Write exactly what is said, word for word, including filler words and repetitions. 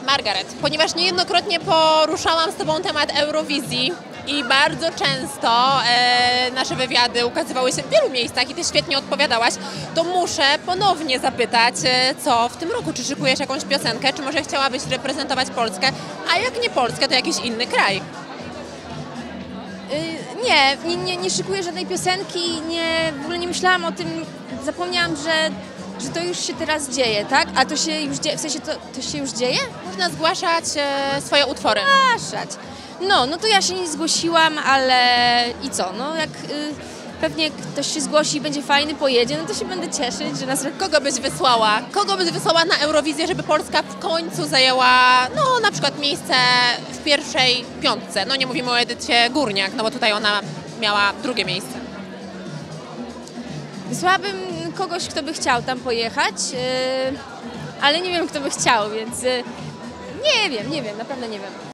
Margaret, ponieważ niejednokrotnie poruszałam z Tobą temat Eurowizji i bardzo często e, nasze wywiady ukazywały się w wielu miejscach i Ty świetnie odpowiadałaś, to muszę ponownie zapytać, e, co w tym roku? Czy szykujesz jakąś piosenkę, czy może chciałabyś reprezentować Polskę, a jak nie Polskę, to jakiś inny kraj? Yy, nie, nie, nie, nie szykuję żadnej piosenki, nie, w ogóle nie myślałam o tym, zapomniałam, że, że to już się teraz dzieje, tak? A to się już dzieje, w sensie to, to się już dzieje? Można zgłaszać e, swoje utwory. Zgłaszać. No, no to ja się nie zgłosiłam, ale i co, no jak y, pewnie ktoś się zgłosi i będzie fajny, pojedzie, no to się będę cieszyć, że nas... Kogo byś wysłała? Kogo byś wysłała na Eurowizję, żeby Polska w końcu zajęła, no na przykład miejsce w pierwszej piątce? No nie mówimy o Edycie Górniak, no bo tutaj ona miała drugie miejsce. Wysłałabym kogoś, kto by chciał tam pojechać, y, ale nie wiem, kto by chciał, więc y, nie wiem, nie wiem, naprawdę nie wiem.